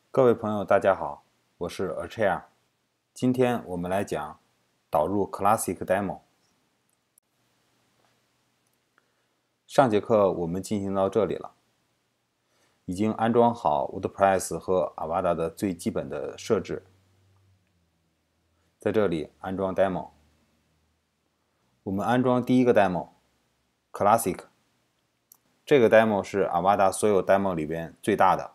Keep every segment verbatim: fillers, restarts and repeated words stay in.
各位朋友，大家好，我是 Achair。今天我们来讲导入 Classic Demo。上节课我们进行到这里了，已经安装好 WordPress 和 Avada 的最基本的设置。在这里安装 Demo。我们安装第一个 Demo，Classic。这个 Demo 是 Avada 所有 Demo 里边最大的。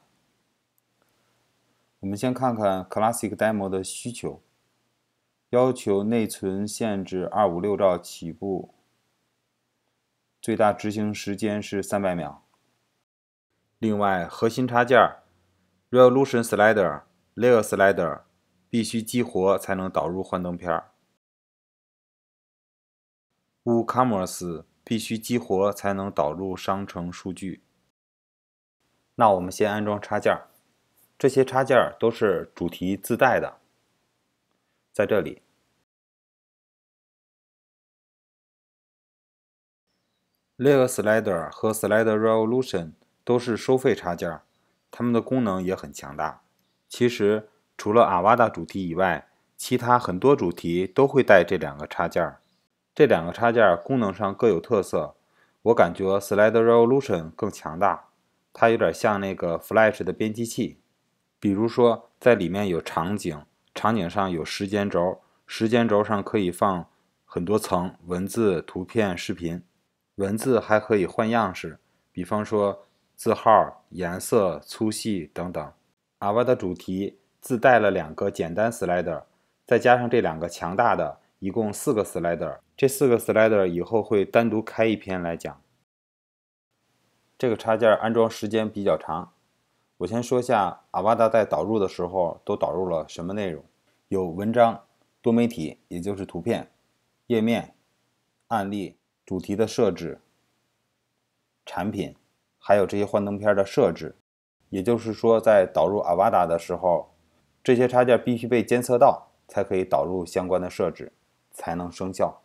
我们先看看 Classic Demo 的需求，要求内存限制二五六兆起步，最大执行时间是三百秒。另外，核心插件 Resolution Slider、Layer Slider 必须激活才能导入幻灯片。WooCommerce 必须激活才能导入商城数据。那我们先安装插件，这些插件都是主题自带的，在这里。Layer Slider 和 Slider Resolution 都是收费插件，它们的功能也很强大。其实除了 Avada 主题以外，其他很多主题都会带这两个插件。这两个插件功能上各有特色，我感觉 Slider Resolution 更强大，它有点像那个 Flash 的编辑器。比如说在里面有场景，场景上有时间轴，时间轴上可以放很多层文字、图片、视频。文字还可以换样式，比方说字号、颜色、粗细等等。Avada 主题自带了两个简单 slider， 再加上这两个强大的，一共四个 slider。这四个 slider 以后会单独开一篇来讲。这个插件安装时间比较长，我先说下 Avada 在导入的时候都导入了什么内容。有文章、多媒体，也就是图片、页面、案例、主题的设置、产品，还有这些幻灯片的设置。也就是说，在导入 Avada 的时候，这些插件必须被监测到，才可以导入相关的设置，才能生效。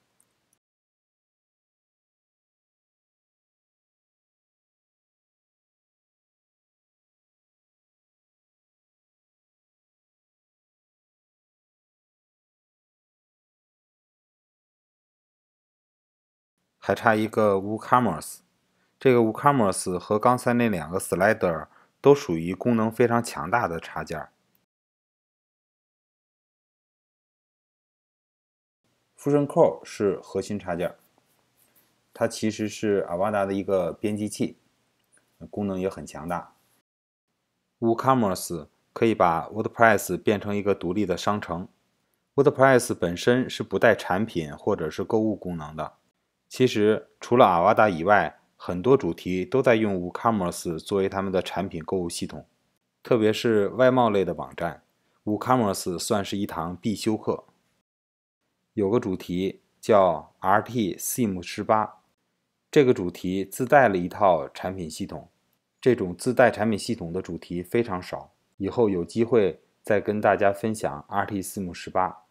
还差一个 WooCommerce， 这个 WooCommerce 和刚才那两个 Slider 都属于功能非常强大的插件。Fusion Core 是核心插件，它其实是 Avada 的一个编辑器，功能也很强大。WooCommerce 可以把 WordPress 变成一个独立的商城。WordPress 本身是不带产品或者是购物功能的。其实除了 Avada 以外，很多主题都在用 WooCommerce 作为他们的产品购物系统，特别是外贸类的网站， WooCommerce 算是一堂必修课。有个主题叫 R T Theme 十八，这个主题自带了一套产品系统。这种自带产品系统的主题非常少，以后有机会再跟大家分享 R T Theme 十八。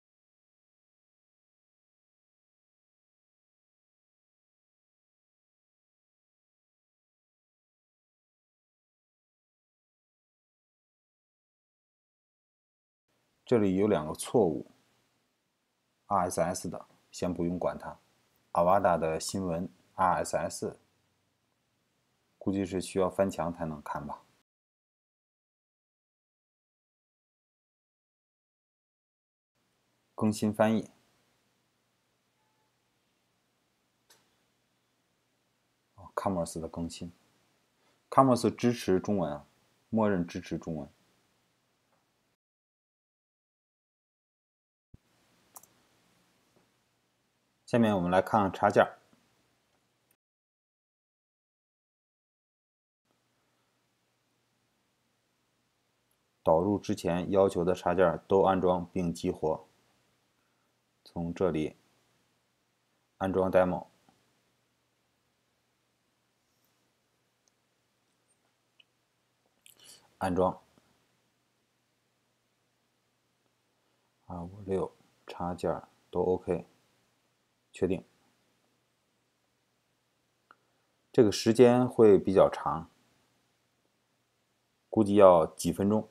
这里有两个错误 ，R S S 的先不用管它 ，Avada 的新闻 R S S 估计是需要翻墙才能看吧。更新翻译 ，Commerce 的更新 ，Commerce 支持中文啊，默认支持中文。下面我们来看看插件。导入之前要求的插件都安装并激活。从这里安装 demo， 安装二五六插件都 OK， 确定。这个时间会比较长， 估计要几分钟。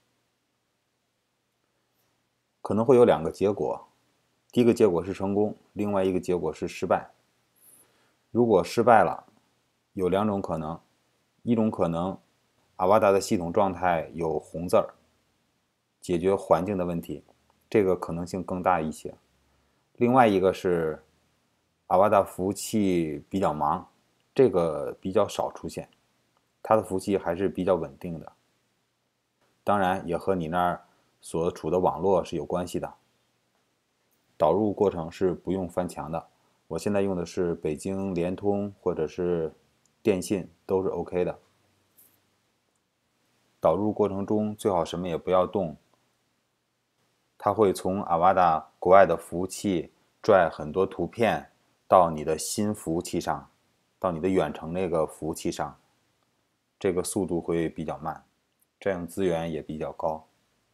可能会有两个结果，第一个结果是成功，另外一个结果是失败。如果失败了，有两种可能，一种可能阿瓦达的系统状态有红字儿，解决环境的问题，这个可能性更大一些。另外一个是阿瓦达服务器比较忙，这个比较少出现，它的服务器还是比较稳定的。当然也和你那儿所处的网络是有关系的。导入过程是不用翻墙的，我现在用的是北京联通或者是电信，都是 OK 的。导入过程中最好什么也不要动，它会从阿瓦达国外的服务器拽很多图片到你的新服务器上，到你的远程那个服务器上，这个速度会比较慢，占用资源也比较高。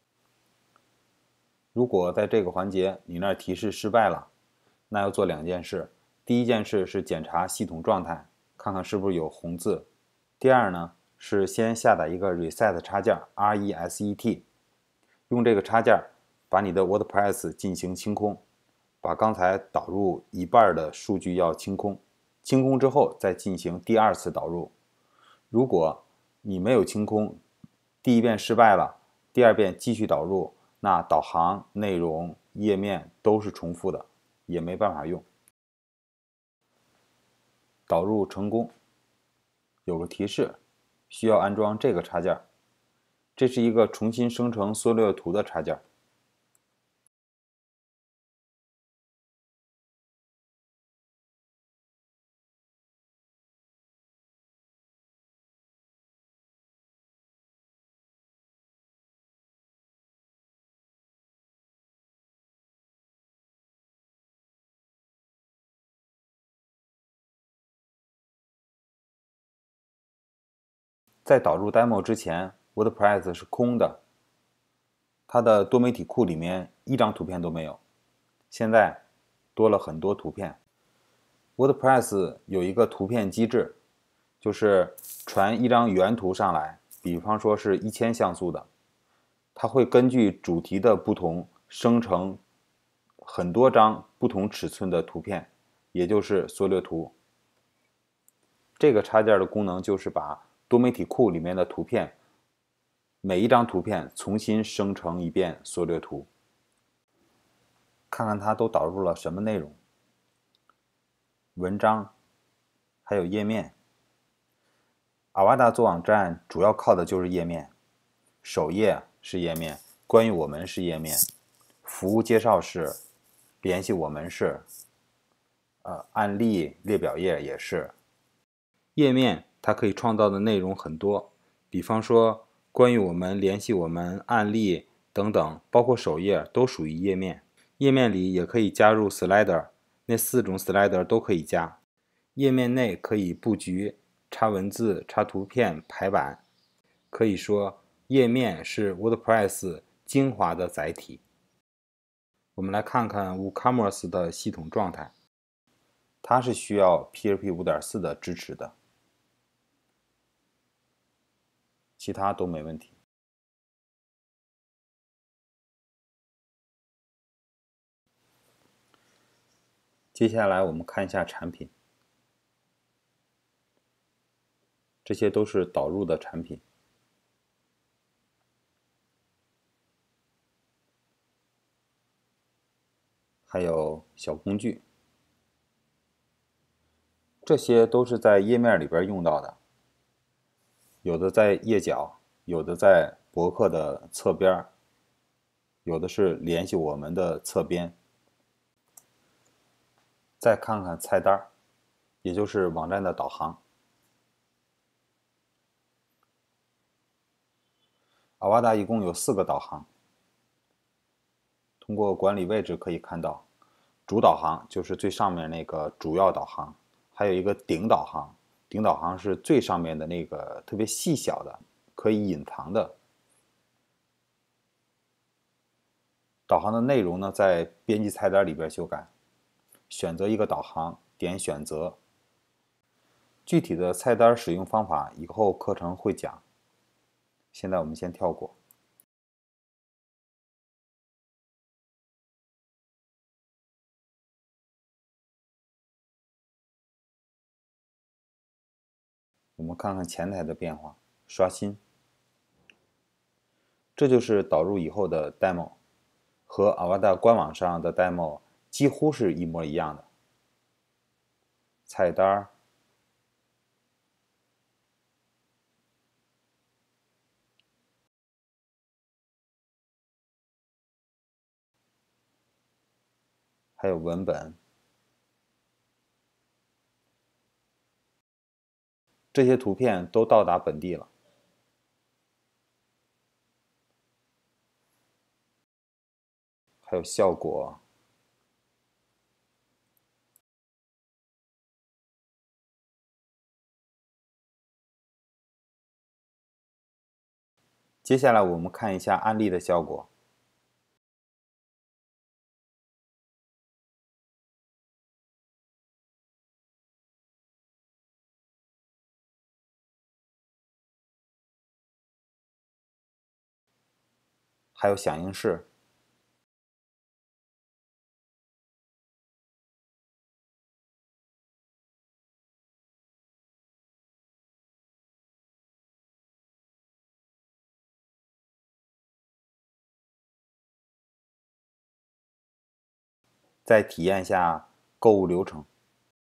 如果在这个环节你那儿提示失败了，那要做两件事。第一件事是检查系统状态，看看是不是有红字。第二呢，是先下载一个 reset 插件 R E S E T， 用这个插件把你的 WordPress 进行清空，把刚才导入一半的数据要清空。清空之后再进行第二次导入。如果你没有清空，第一遍失败了，第二遍继续导入，那导航、内容、页面都是重复的，也没办法用。导入成功，有个提示，需要安装这个插件。这是一个重新生成缩略图的插件。在导入 demo 之前 ，WordPress 是空的，它的多媒体库里面一张图片都没有。现在多了很多图片。WordPress 有一个图片机制，就是传一张原图上来，比方说是一千像素的，它会根据主题的不同生成很多张不同尺寸的图片，也就是缩略图。这个插件的功能就是把多媒体库里面的图片，每一张图片重新生成一遍缩略图。看看它都导入了什么内容，文章，还有页面。阿瓦达做网站主要靠的就是页面，首页是页面，关于我们是页面，服务介绍是，联系我们是，呃，案例列表页也是。页面它可以创造的内容很多，比方说关于我们、联系我们、案例等等，包括首页都属于页面。页面里也可以加入 slider， 那四种 slider 都可以加。页面内可以布局、插文字、插图片、排版。可以说，页面是 WordPress 精华的载体。我们来看看 WooCommerce 的系统状态，它是需要 P H P 五点四 的支持的，其他都没问题。接下来我们看一下产品，这些都是导入的产品。还有小工具，这些都是在页面里边用到的，有的在页角，有的在博客的侧边，有的是联系我们的侧边。再看看菜单，也就是网站的导航。阿瓦达一共有四个导航，通过管理位置可以看到，主导航就是最上面那个主要导航，还有一个顶导航，顶导航是最上面的那个特别细小的，可以隐藏的。导航的内容呢，在编辑菜单里边修改，选择一个导航，点选择。具体的菜单使用方法以后课程会讲。 现在我们先跳过。我们看看前台的变化，刷新。这就是导入以后的 demo， 和 Avada 官网上的 demo 几乎是一模一样的。菜单，还有文本，这些图片都到达本地了。还有效果，接下来我们看一下案例的效果。还有响应式，再体验下购物流程。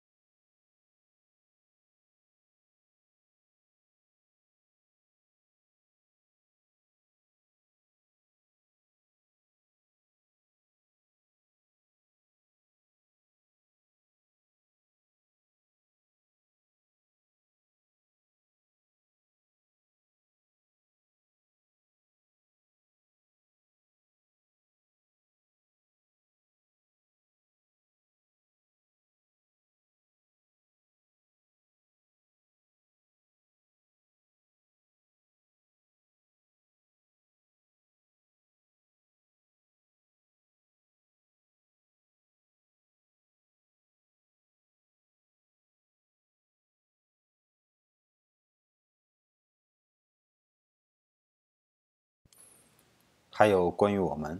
还有关于我们，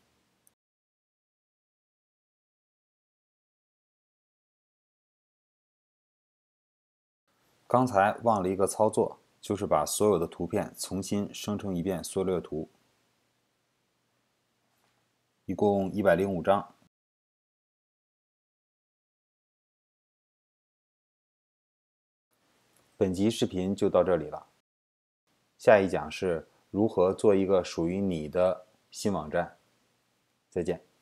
刚才忘了一个操作，就是把所有的图片重新生成一遍缩略图，一共一百零五张。本集视频就到这里了，下一讲是如何做一个属于你的新网站。再见。